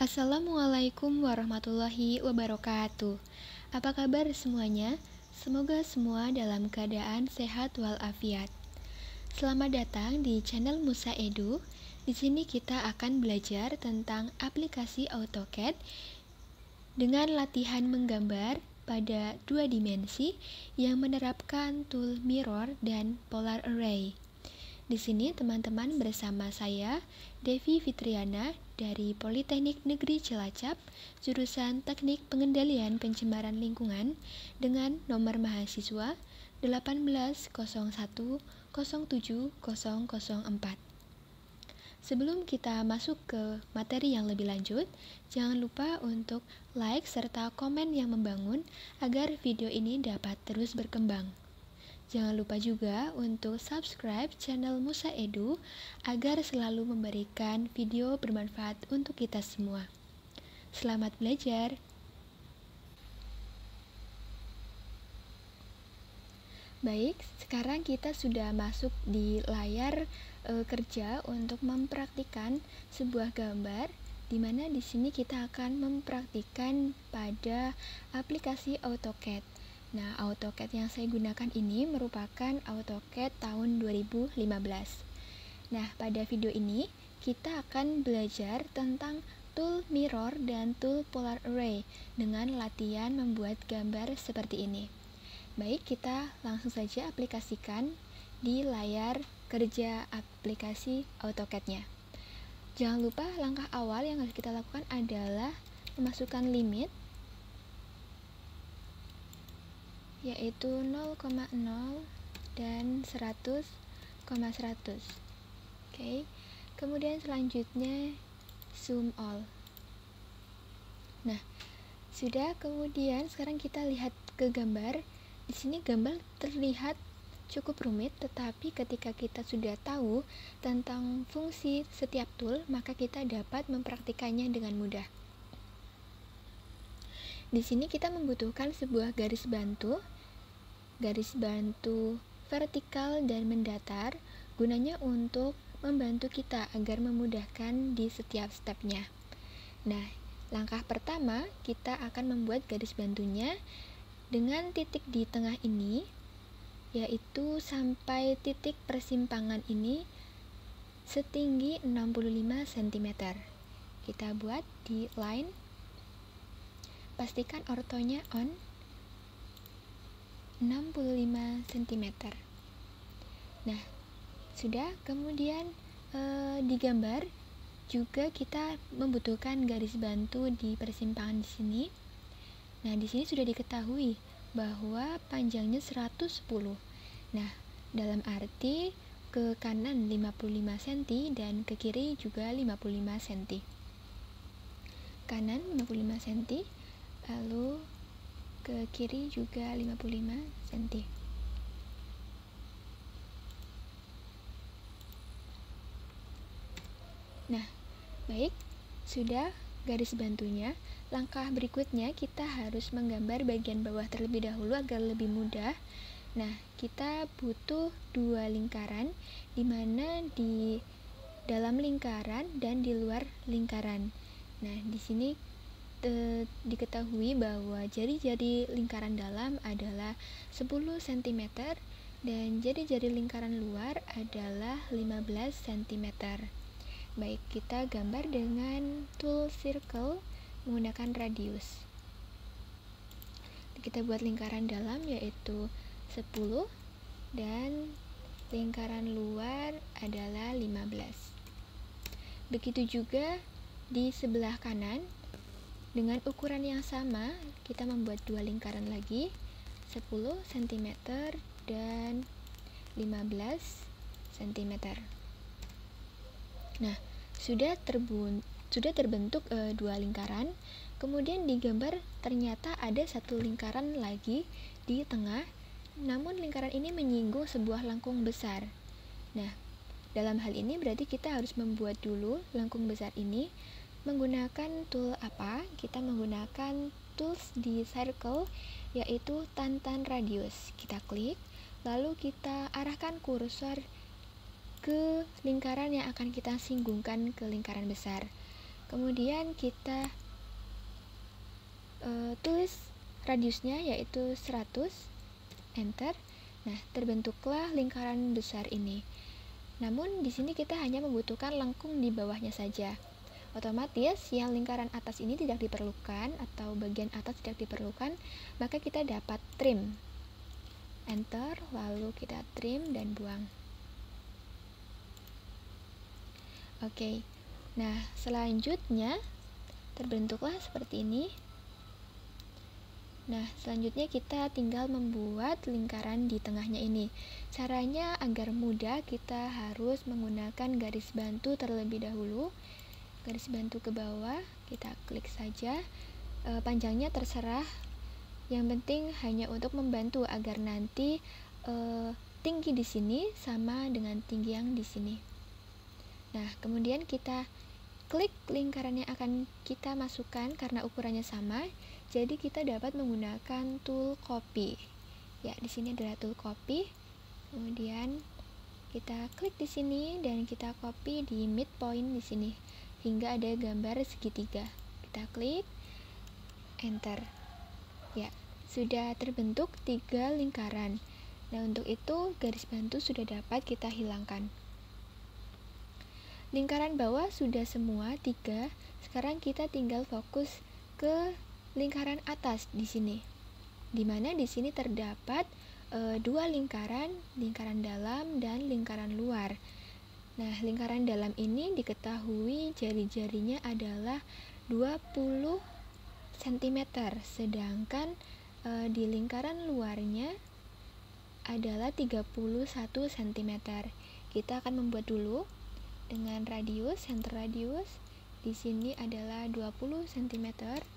Assalamualaikum warahmatullahi wabarakatuh. Apa kabar semuanya? Semoga semua dalam keadaan sehat walafiat. Selamat datang di channel Musa Edu. Di sini kita akan belajar tentang aplikasi AutoCAD dengan latihan menggambar pada dua dimensi yang menerapkan tool mirror dan polar array. Di sini teman-teman bersama saya, Devi Fitriana dari Politeknik Negeri Cilacap, jurusan Teknik Pengendalian Pencemaran Lingkungan dengan nomor mahasiswa 180107004. Sebelum kita masuk ke materi yang lebih lanjut, jangan lupa untuk like serta komen yang membangun agar video ini dapat terus berkembang. Jangan lupa juga untuk subscribe channel Musa Edu agar selalu memberikan video bermanfaat untuk kita semua. Selamat belajar! Baik, sekarang kita sudah masuk di layar kerja untuk mempraktikkan sebuah gambar, di mana di sini kita akan mempraktikkan pada aplikasi AutoCAD. Nah, AutoCAD yang saya gunakan ini merupakan AutoCAD tahun 2015. Nah, pada video ini kita akan belajar tentang tool mirror dan tool polar array dengan latihan membuat gambar seperti ini. Baik, kita langsung saja aplikasikan di layar kerja aplikasi AutoCAD-nya. Jangan lupa langkah awal yang harus kita lakukan adalah memasukkan limit, yaitu 0,0 dan 100,100. Oke. Kemudian selanjutnya zoom all. Nah, sudah. Kemudian sekarang kita lihat ke gambar. Di sini gambar terlihat cukup rumit, tetapi ketika kita sudah tahu tentang fungsi setiap tool, maka kita dapat mempraktikannya dengan mudah. Di sini kita membutuhkan sebuah garis bantu vertikal dan mendatar, gunanya untuk membantu kita agar memudahkan di setiap stepnya. Nah, langkah pertama kita akan membuat garis bantunya dengan titik di tengah ini, yaitu sampai titik persimpangan ini setinggi 65 cm. Kita buat di line. Pastikan ortonya on 65 cm. Nah, sudah. Kemudian di gambar juga kita membutuhkan garis bantu di persimpangan di sini. Nah, di sini sudah diketahui bahwa panjangnya 110. Nah, dalam arti ke kanan 55 cm dan ke kiri juga 55 cm. Kanan 55 cm, lalu ke kiri juga 55 cm. Nah, baik, sudah garis bantunya. Langkah berikutnya kita harus menggambar bagian bawah terlebih dahulu agar lebih mudah. Nah, kita butuh dua lingkaran, di mana di dalam lingkaran dan di luar lingkaran. Nah, di sini diketahui bahwa jari-jari lingkaran dalam adalah 10 cm dan jari-jari lingkaran luar adalah 15 cm. Baik, kita gambar dengan tool circle menggunakan radius. Kita buat lingkaran dalam yaitu 10 dan lingkaran luar adalah 15. Begitu juga di sebelah kanan. Dengan ukuran yang sama, kita membuat dua lingkaran lagi, 10 cm dan 15 cm. Nah, sudah terbentuk dua lingkaran. Kemudian di gambar ternyata ada satu lingkaran lagi di tengah, namun lingkaran ini menyinggung sebuah lengkung besar. Nah, dalam hal ini berarti kita harus membuat dulu lengkung besar ini. Menggunakan tool apa? Kita menggunakan tools di circle, yaitu tantan radius. Kita klik, lalu kita arahkan kursor ke lingkaran yang akan kita singgungkan ke lingkaran besar. Kemudian kita tulis radiusnya yaitu 100, enter. Nah, terbentuklah lingkaran besar ini. Namun di sini kita hanya membutuhkan lengkung di bawahnya saja. Otomatis yang lingkaran atas ini tidak diperlukan atau bagian atas tidak diperlukan, maka kita dapat trim. Enter, lalu kita trim dan buang. Oke. Nah, selanjutnya terbentuklah seperti ini. Nah, selanjutnya kita tinggal membuat lingkaran di tengahnya ini. Caranya agar mudah, kita harus menggunakan garis bantu terlebih dahulu. Garis bantu ke bawah, kita klik saja. Panjangnya terserah. Yang penting hanya untuk membantu agar nanti tinggi di sini sama dengan tinggi yang di sini. Nah, kemudian kita klik lingkaran yang akan kita masukkan karena ukurannya sama. Jadi kita dapat menggunakan tool copy. Ya, di sini adalah tool copy. Kemudian kita klik di sini dan kita copy di midpoint di sini hingga ada gambar segitiga. Kita klik, enter. Ya, sudah terbentuk 3 lingkaran. Nah, untuk itu garis bantu sudah dapat kita hilangkan. Lingkaran bawah sudah semua 3. Sekarang kita tinggal fokus ke lingkaran atas di sini. Dimana di sini terdapat 2 lingkaran, lingkaran dalam dan lingkaran luar. Nah, lingkaran dalam ini diketahui jari-jarinya adalah 20 cm, sedangkan di lingkaran luarnya adalah 31 cm. Kita akan membuat dulu dengan radius, center radius di sini adalah 20 cm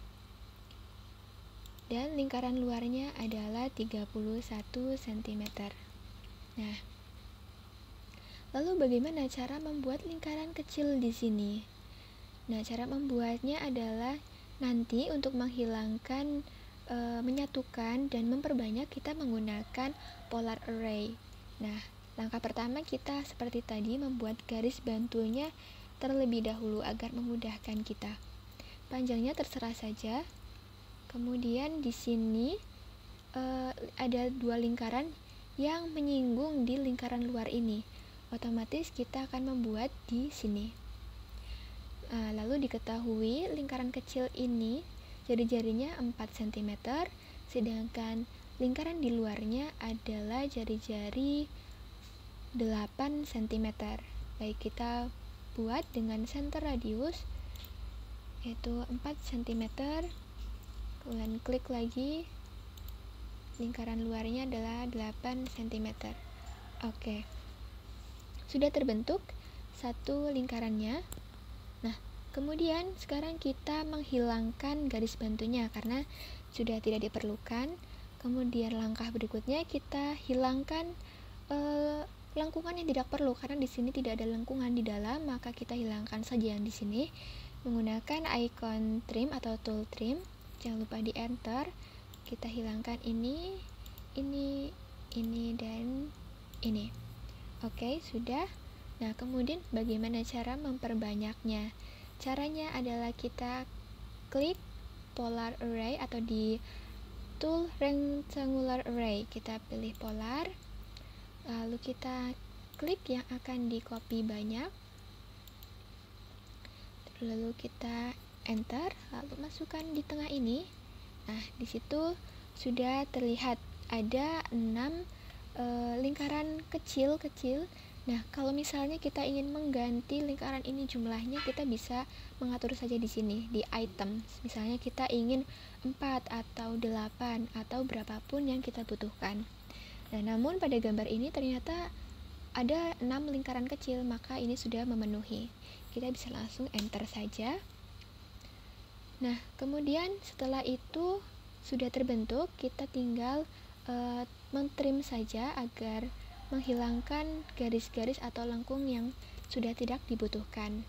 dan lingkaran luarnya adalah 31 cm. Nah, lalu bagaimana cara membuat lingkaran kecil di sini? Nah, cara membuatnya adalah nanti untuk menghilangkan, menyatukan dan memperbanyak kita menggunakan polar array. Nah, langkah pertama kita seperti tadi membuat garis bantunya terlebih dahulu agar memudahkan kita. Panjangnya terserah saja. Kemudian di sini ada 2 lingkaran yang menyinggung di lingkaran luar ini. Otomatis kita akan membuat di sini. Lalu diketahui lingkaran kecil ini jari-jarinya 4 cm, sedangkan lingkaran di luarnya adalah jari-jari 8 cm. Baik, kita buat dengan center radius yaitu 4 cm. Kemudian klik lagi, lingkaran luarnya adalah 8 cm. Oke, sudah terbentuk 1 lingkarannya. Nah, kemudian sekarang kita menghilangkan garis bantunya karena sudah tidak diperlukan. Kemudian langkah berikutnya kita hilangkan lengkungan yang tidak perlu karena di sini tidak ada lengkungan di dalam, maka kita hilangkan saja yang di sini menggunakan icon trim atau tool trim. Jangan lupa di enter. Kita hilangkan ini dan ini. Oke, sudah. Nah, kemudian bagaimana cara memperbanyaknya? Caranya adalah kita klik polar array atau di tool rectangular array. Kita pilih polar. Lalu kita klik yang akan di copy banyak. Lalu kita enter, lalu masukkan di tengah ini. Nah, di situ sudah terlihat ada 6 lingkaran kecil-kecil. Nah, kalau misalnya kita ingin mengganti lingkaran ini jumlahnya, kita bisa mengatur saja di sini di item. Misalnya kita ingin 4 atau 8 atau berapapun yang kita butuhkan. Nah, namun pada gambar ini ternyata ada 6 lingkaran kecil, maka ini sudah memenuhi. Kita bisa langsung enter saja. Nah, kemudian setelah itu sudah terbentuk, kita tinggal mentrim saja agar menghilangkan garis-garis atau lengkung yang sudah tidak dibutuhkan.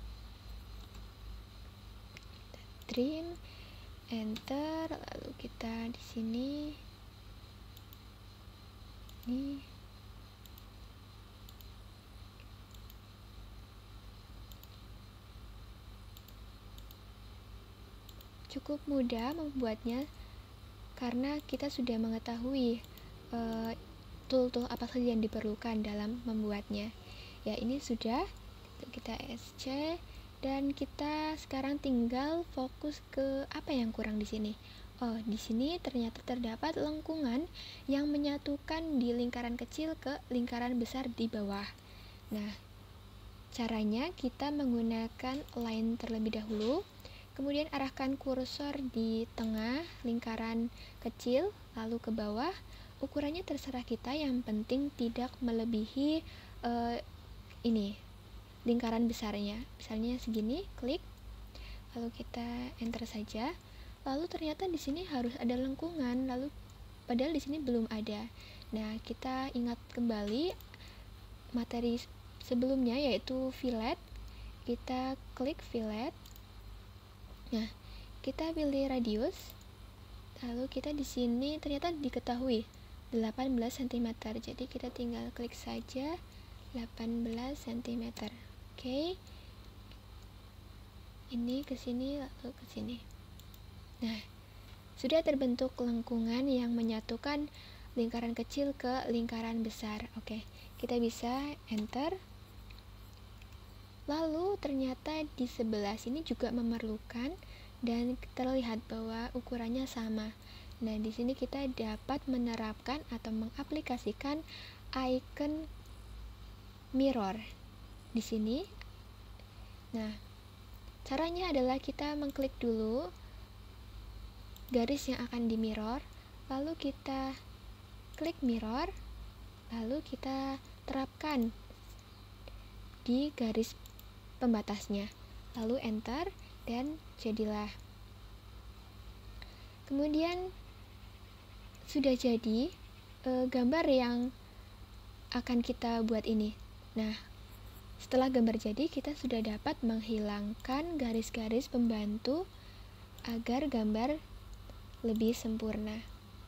Trim, enter, lalu kita di sini ini cukup mudah membuatnya karena kita sudah mengetahui tool-tool apa saja yang diperlukan dalam membuatnya. Ya, ini sudah kita SC dan kita sekarang tinggal fokus ke apa yang kurang di sini. Oh, di sini ternyata terdapat lengkungan yang menyatukan di lingkaran kecil ke lingkaran besar di bawah. Nah, caranya kita menggunakan line terlebih dahulu, kemudian arahkan kursor di tengah lingkaran kecil, lalu ke bawah. Ukurannya terserah kita, yang penting tidak melebihi lingkaran besarnya. Misalnya segini, klik, lalu kita enter saja. Lalu ternyata di sini harus ada lengkungan, lalu padahal di sini belum ada. Nah, kita ingat kembali materi sebelumnya yaitu fillet. Kita klik fillet. Nah, kita pilih radius. Lalu kita di sini ternyata diketahui 18 cm. Jadi kita tinggal klik saja 18 cm. Oke. Ini ke sini lalu ke sini. Nah, sudah terbentuk lengkungan yang menyatukan lingkaran kecil ke lingkaran besar. Oke, kita bisa enter. Lalu ternyata di sebelah sini juga memerlukan dan terlihat bahwa ukurannya sama. Nah, di sini kita dapat menerapkan atau mengaplikasikan icon mirror di sini. Nah, caranya adalah kita mengklik dulu garis yang akan di mirror, lalu kita klik mirror, lalu kita terapkan di garis pembatasnya, lalu enter, dan jadilah. Kemudian sudah jadi gambar yang akan kita buat ini. Nah, setelah gambar jadi, kita sudah dapat menghilangkan garis-garis pembantu agar gambar lebih sempurna.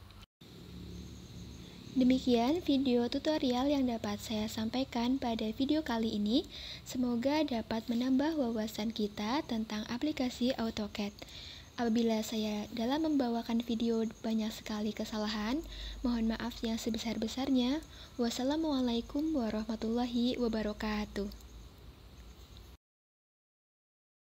Demikian video tutorial yang dapat saya sampaikan pada video kali ini. Semoga dapat menambah wawasan kita tentang aplikasi AutoCAD. Apabila saya dalam membawakan video banyak sekali kesalahan, mohon maaf yang sebesar-besarnya. Wassalamualaikum warahmatullahi wabarakatuh.